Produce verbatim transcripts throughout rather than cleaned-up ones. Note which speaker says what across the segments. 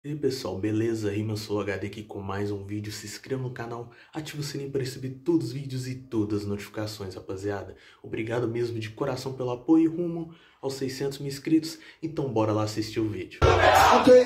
Speaker 1: E aí pessoal, beleza? Rima, eu sou o H D aqui com mais um vídeo. Se inscreva no canal, ative o sininho para receber todos os vídeos e todas as notificações, rapaziada. Obrigado mesmo de coração pelo apoio rumo aos seiscentos mil inscritos. Então bora lá assistir o vídeo.
Speaker 2: Okay.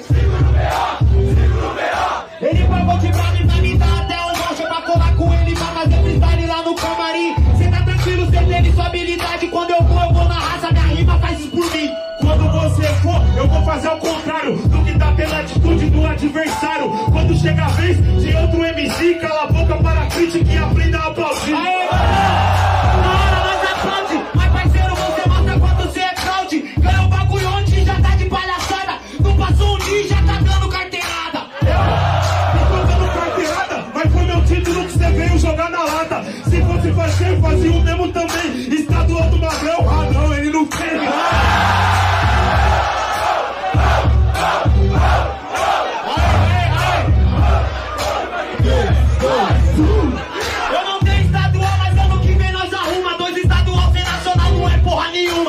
Speaker 2: Ele pagou de bravo e vai me dar até um voucher pra colar com ele, pra fazer freestyle lá no camarim. Cê tá tranquilo, cê teve sua habilidade. Quando eu vou, eu vou na raça, minha rima faz isso por mim. Quando você for, eu vou fazer o contrário do que tá pela atitude do adversário. Quando chega a vez de outro M C, cala a boca para a crítica e aprenda a aplaudir. Aê! Na hora nós aplaude, mas parceiro, você mostra quanto você é fraude. Ganha o bagulho onde já tá de palhaçada. Não passou um dia e já tá dando carteirada. Eu tô dando carteirada, mas foi meu título que você veio jogar na lata. Se fosse fazer, fazia o mesmo também. Estadual do Magrão, ah não, ele não teve. Eu não tenho estadual, mas ano que vem nós arruma. Dois estadual sem nacional não é porra nenhuma.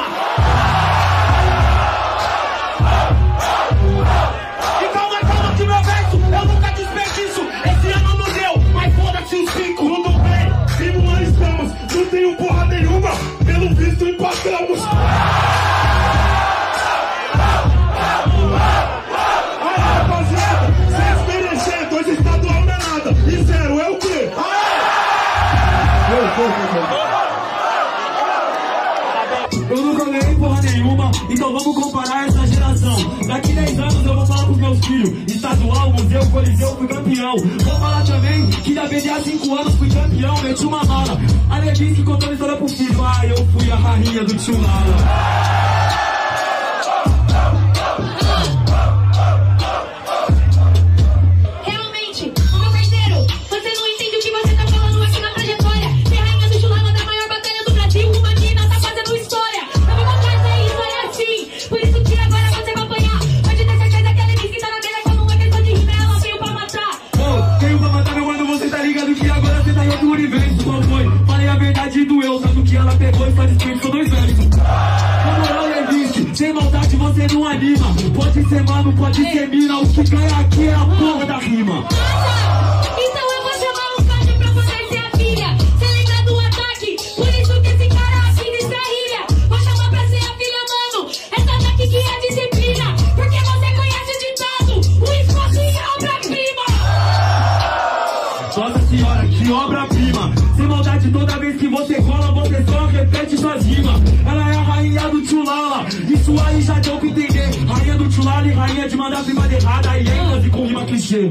Speaker 2: E calma, calma que meu verso eu nunca desperdiço. Esse ano não deu, mas foda-se os cinco. Tudo bem, e não estamos, não tenho porra nenhuma. Pelo visto empatamos. Aí rapaziada, vocês merecem, dois estadual não é nada. E zero é o quê? Eu nunca ganhei porra nenhuma, então vamos comparar essa geração. Daqui dez anos eu vou falar pros meus filhos: estadual, museu, coliseu, fui campeão. Vou falar também que da B D há cinco anos fui campeão, meti uma mala. A Levinsky contou a história pro filho: ah, eu fui a rainha do tio Lala. Falei a verdade do eu, tanto que ela pegou e faz espírito dois versos. Na moral, Levinsky, sem maldade você não anima. Pode ser mano, pode ser mina, o que ganha aqui é a porra da rima.
Speaker 3: Então eu vou chamar o Cádio pra poder ser a filha. Cê lembra do ataque? Por isso que esse cara aqui distraía. Vou chamar pra ser a filha, mano. Essa daqui que é disciplina. Porque você conhece o ditado: o esforço é obra-prima.
Speaker 2: Nossa senhora, que obra-prima. Sem maldade, toda vez que você cola, você só repete suas rimas. Ela é a rainha do tio Lala, isso aí já deu pra entender. Rainha do tio Lala e rainha de mandar rima errada e ênfase com rima clichê.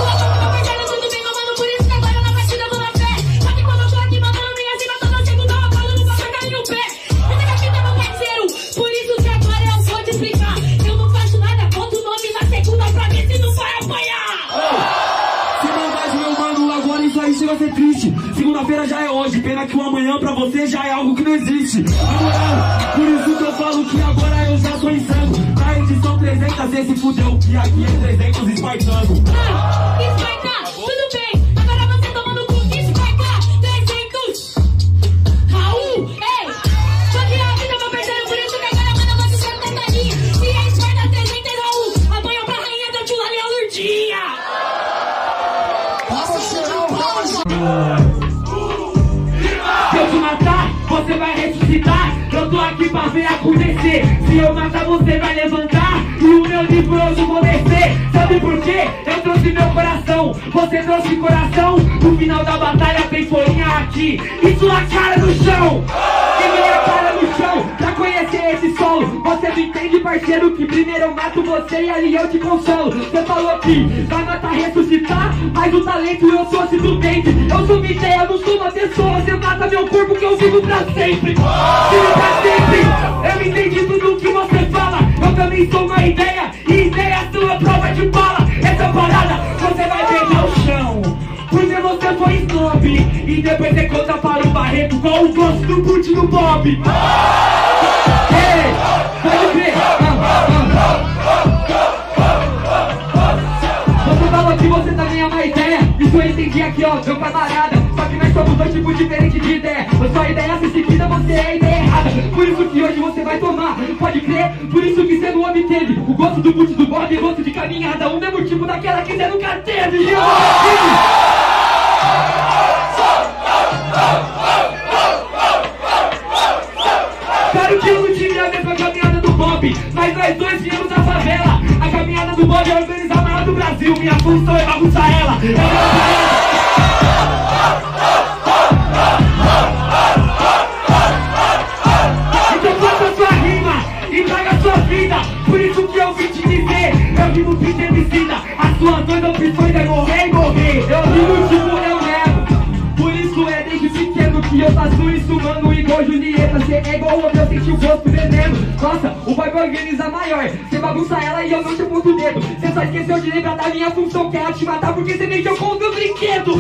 Speaker 2: Chega a ser triste, segunda-feira já é hoje. Pena que o amanhã pra você já é algo que não existe. Na moral, por isso que eu falo que agora eu já sou insano. Na edição trezentos cê se fudeu, que aqui é trezentos espartano.
Speaker 3: Ah, Esparta, tudo bem. Agora você tomando cu, Esparta, trezentos. Raul, ei, só que a vida, meu parceiro, por isso que agora manda você ser tentaninha. Se é Esparta trezentos, Raul, apanha pra rainha da Tula Leão Lurdinha.
Speaker 2: Se eu te matar, você vai ressuscitar. Eu tô aqui pra ver acontecer. Se eu matar, você vai levantar. E o meu livro hoje eu vou descer. Sabe por quê? Eu trouxe meu coração, você trouxe coração. No final da batalha tem folhinha aqui e sua cara no chão. E minha cara no chão, pra conhecer esse solo. Você não entende, parceiro, que primeiro eu mato você e ali eu te consolo. Você falou que vai matar, ressuscitar, mas o talento eu sou assistente. Eu sou uma ideia, eu não sou uma pessoa. Você mata meu corpo que eu vivo pra sempre. Vivo pra sempre. Eu entendi tudo que você fala. Eu também sou uma ideia, e ideia sua prova de bala. Essa parada você vai beijar o chão, porque você foi snob. E depois você conta para o Barreto qual o gosto do boot do Bob. Ei, pode ver. Você falou que você também é uma ideia, e isso eu entendi aqui, ó, meu camarada. Só que nós somos dois tipos diferentes de ideia. A sua ideia se seguida, você é a ideia errada. Por isso que hoje você vai tomar, pode crer. Por isso que você não obteve o gosto do boot do Bob e gosto de caminhada. O mesmo tipo daquela que você nunca teve. Claro que eu não tive a mesma caminhada do Bob, mas nós dois viemos da favela. A caminhada do Bob é organizar a maior do Brasil. Minha função é bagunçar ela. Então faça a sua rima e traga a sua vida. Por isso que eu vim te dizer, eu rimo pintemicida. As suas duas opções é morrer e morrer. Eu rimo tipo eu nego. Por isso é desde pequeno que eu faço isso, mano, igual Julieta. Cê é igual o eu senti o gosto veneno. Nossa, o vibe organiza maior. Cê bagunça ela e eu não te aponto o dedo. Cê só esqueceu de lembrar da minha função, que é te matar porque cê mexeu com o meu brinquedo.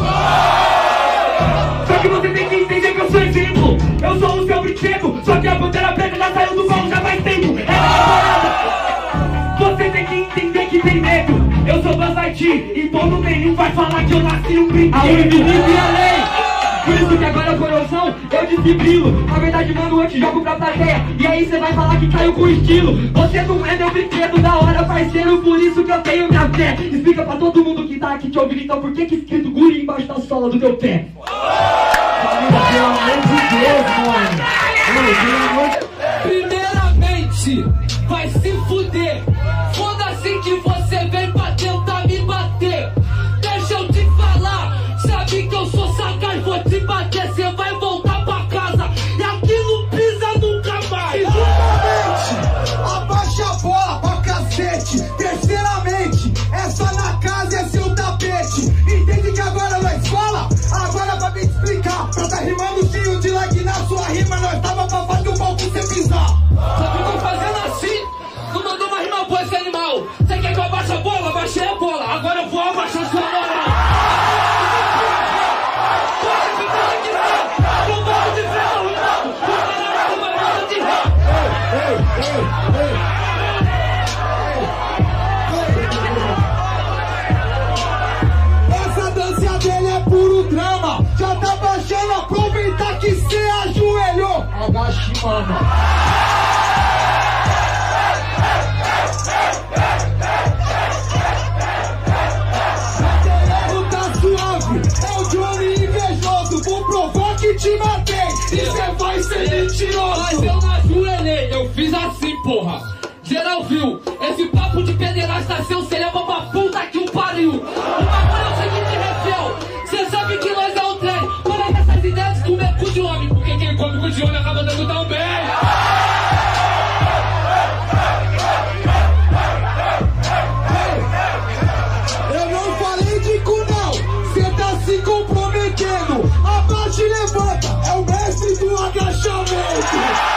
Speaker 2: Só que você tem que entender que eu sou exemplo. Eu sou o seu brinquedo. Só que a bandeira preta já saiu do baú já faz tempo. É a parada. Você tem que entender que tem medo. Eu sou Buzz Lightyear e todo nenhum vai falar que eu nasci um brinquedo. A invisível e a lei. Por isso que agora, coração, eu desfibrilo. Na verdade, mano, eu te jogo pra plateia. E aí cê vai falar que caiu com estilo. Você não é meu brinquedo da hora, parceiro. Por isso que eu tenho minha fé. Explica pra todo mundo que tá aqui te ouvindo. Então por que que escrito guri embaixo da sola do teu pé?
Speaker 4: Pelo amor de Deus, mano. Primeiramente, vai se fuder. Foda-se que você vem pra tentar me bater. Deixa eu te falar. Sabe que eu sou sagaz, vou te bater, cê vai voltar pra casa. E aqui não pisa nunca mais.
Speaker 5: Segundamente, abaixa a bola pra cacete. Terceiramente, é só na casa, é seu tapete. Entende que agora nós fala? Agora pra me explicar. Pra tá rimando cheio de lag na sua rima. Nós tava pra fazer o palco cê pisar.
Speaker 4: Só que eu tô fazendo assim. Não mandou uma rima boa esse animal. Cê quer que eu abaixe a bola? Abaixei a bola. Agora eu vou abaixar sua moral.
Speaker 5: Essa dança dele é puro drama. Já tá baixando, aproveitar que cê ajoelhou.
Speaker 4: Agache, mano.
Speaker 5: Tá suave, é o Johnny invejoso. Vou provar que te matei e cê vai ser mentiroso.
Speaker 4: Mas eu não ajoelhei, eu fiz assim, porra. Geral viu, esse papo de pederasta seu, cê leva pra puta que o pariu. O bagulho é o seguinte, refel, cê sabe que nós é o trem. Para dessas ideias de comer cu de homem, porque quem come cu de homem acaba dando tão bem.
Speaker 5: Eu não falei de cu não, cê tá se comprometendo. Abaixa e levanta, é o mestre do agachamento.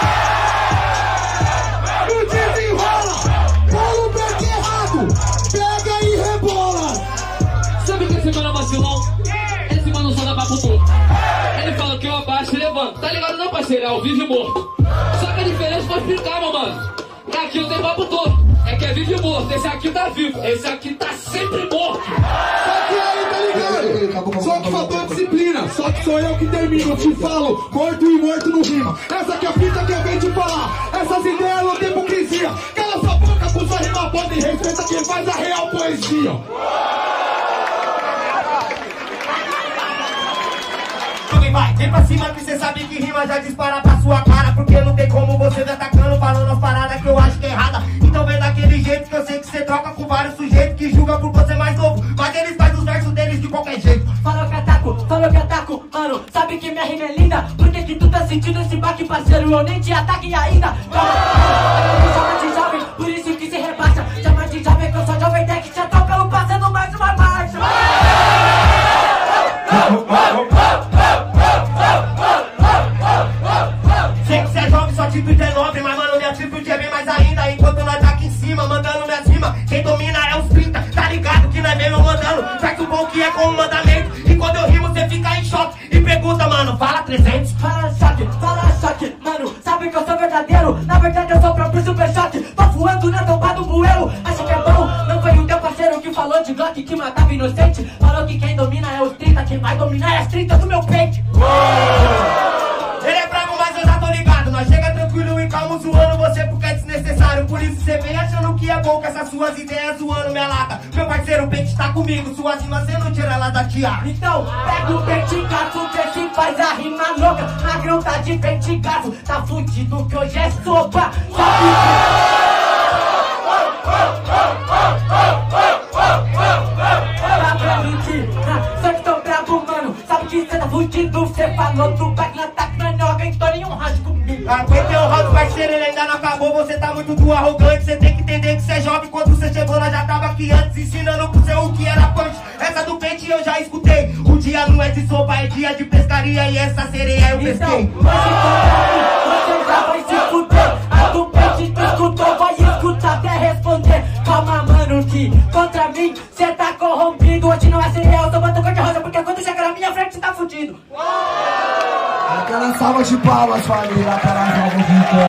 Speaker 5: No desenrola, bola o break errado, pega e rebola.
Speaker 4: Sabe que esse mano é vacilão? Esse mano só dá pra futuro. Ele fala que eu abaixo e levanto. Tá ligado não, parceiro? É ao vivo e morto. Só que a diferença vou explicar, meu mano. É aqui eu tenho papo todo. É que é vivo e morto. Esse aqui tá vivo. Esse aqui tá sempre morto.
Speaker 5: Só que aí, tá ligado? Só que faltou disciplina. Só que sou eu que termino. Eu te falo, morto e morto no rima. Essa que é a fita que eu venho te falar. Essas ideias não tem hipocrisia. Cala sua boca com sua rima pode e respeita quem faz a real poesia.
Speaker 6: Vai, vem pra cima que cê sabe que rima já dispara pra sua cara. Porque não tem como você me atacando, falando as paradas que eu acho que é errada. Então vem daquele jeito que eu sei que cê troca com vários sujeitos que julgam por você mais novo, mas eles fazem os versos deles de qualquer jeito.
Speaker 7: Falou que ataco, falou que ataco, mano, sabe que minha rima é linda. Por que que tu tá sentindo esse baque, parceiro? Eu nem te ataque ainda. Me chama de jovem, por isso que se rebaixa. Chama de jovem que eu sou jovem tech, já tô pelo fazendo mais uma marcha.
Speaker 6: Sei que cê é jovem, sua atitude é nobre, mas mano, minha atitude é bem mais ainda. Enquanto nós tá aqui em cima, mandando minha rima, quem domina é os trinta, tá ligado que nós mesmo mandando. Faz o bom que é como mandamento. E quando eu rimo, cê fica em choque e pergunta, mano, fala trezentos.
Speaker 7: Fala choque, fala choque, mano, sabe que eu sou verdadeiro. Na verdade eu sou o próprio super choque. Tô voando na tomba do bueiro, acha que é bom? Não foi o teu parceiro que falou de glória. Glock que matava inocente. Falou que quem domina é os trinta, quem vai dominar é as trinta do meu peito.
Speaker 6: Ele é bravo, mas eu já tô ligado. Nós chega tranquilo e calmo zoando você porque é desnecessário. Por isso cê vem achando que é bom com essas suas ideias zoando minha lata. Meu parceiro, o pente tá comigo, suas rimas cê não tira ela da tiara.
Speaker 7: Então pega o pente gato, vê se faz a rima louca. Magrão tá de pente gato, tá fudido que hoje é sopa. Sabe Tá pra mentir, só que tô bravo, mano. Sabe que cê tá fudido, cê falou do back na tac, não não aguentou nenhum round comigo.
Speaker 6: Aguentei um round, parceiro, ele ainda não acabou. Você tá muito do arrogante, cê tem que entender que cê é jovem. Quando cê chegou, nós já tava aqui antes, ensinando pro seu o que era punch. Essa do pente eu já escutei. O dia não é de sopa, é dia de pescaria. E essa sereia eu pesquei.
Speaker 7: Então, você já vai se fuder. A do pente tu escutou, vai escutar até responder. Calma, mano, que contra mim cê tá corrompido. Hoje não é sereia, eu tô botando cor de rosa, porque quando chega na minha frente cê tá fudido.
Speaker 5: Aquela salva de palmas, família, para a salva de